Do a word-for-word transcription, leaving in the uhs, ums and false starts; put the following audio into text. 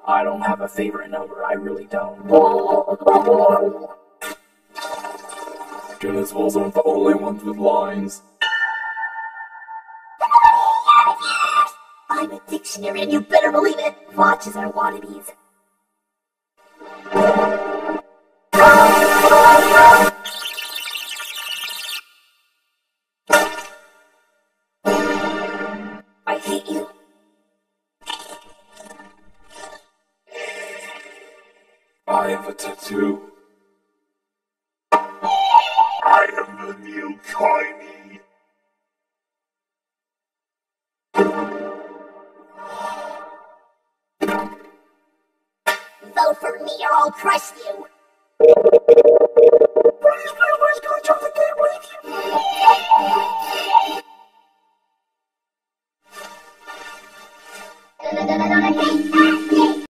I don't have a favorite number, I really don't. Guinness walls aren't the only ones with lines. I'm a dictionary and you better believe it. Watches are wannabes. I hate you. I have a tattoo. I am the new Tiny. Vote for me or I'll crush you. Please, please, please, can I jump the game with you?